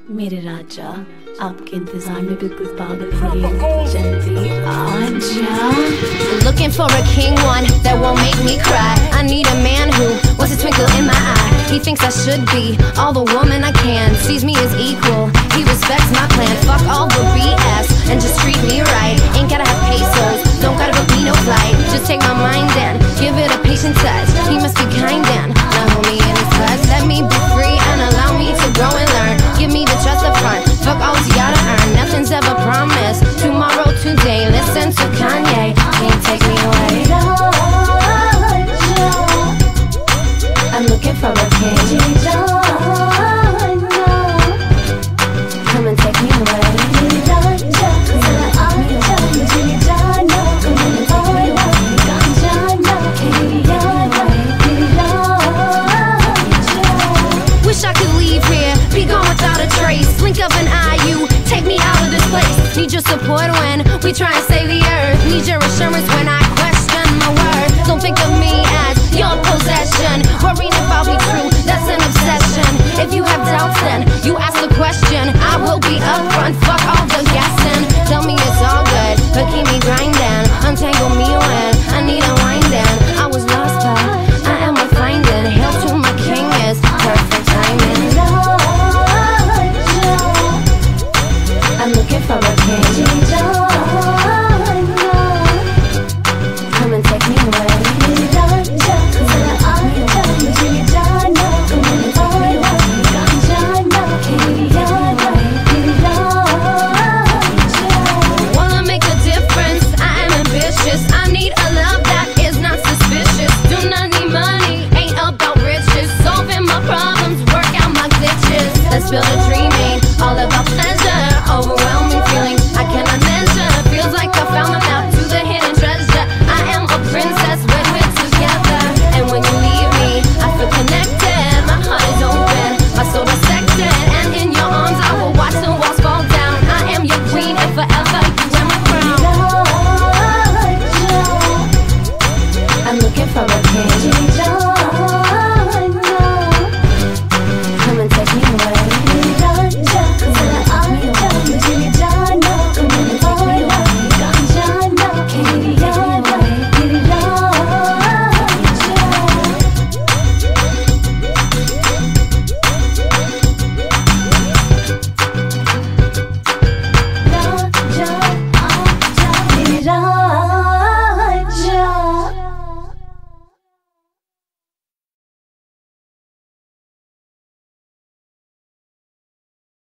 मेरे राजा आपके इंतजार में बिल्कुल पागल है जल्दी आजा Looking for a king, one that won't make me cry. I need a man who wants a twinkle in my eye. He thinks I should be all the woman I can, sees me as equal, he respects my plan. Fuck all the BS and just treat me right. Ain't gotta have pesos, don't gotta book me no flight. Just take my mind and give it a patient touch. He must be kind and not hold me in his clutch. Let me be free and allow me to grow and learn. Give me the trust up front, fuck all you gotta earn. Nothing's ever promised, tomorrow, today. Listen to Kanye, can't take me away. I'm looking for a king. Come and take me away. Wish I could leave here, be gone without a trace. Blink of an eye, you take me out of this place. Need your support when we try and save the earth. Need your assurance when I question my worth. Don't think of me as your possession. Worrying if I'll be true, that's an obsession. If you have doubts, then you ask the question. I will be upfront, fuck all the guessing. Tell me it's all good, but keep me grinding. Untangle me when I need unwinding. I was lost, but I am a finding. Hail to my king is perfect timing. I'm looking for a king. Come and take me away. Wanna make a difference, I am ambitious. I need a love that is not suspicious. Do not need money, ain't about riches. Solving my problems, work out my glitches. Let's build a dream, ain't all about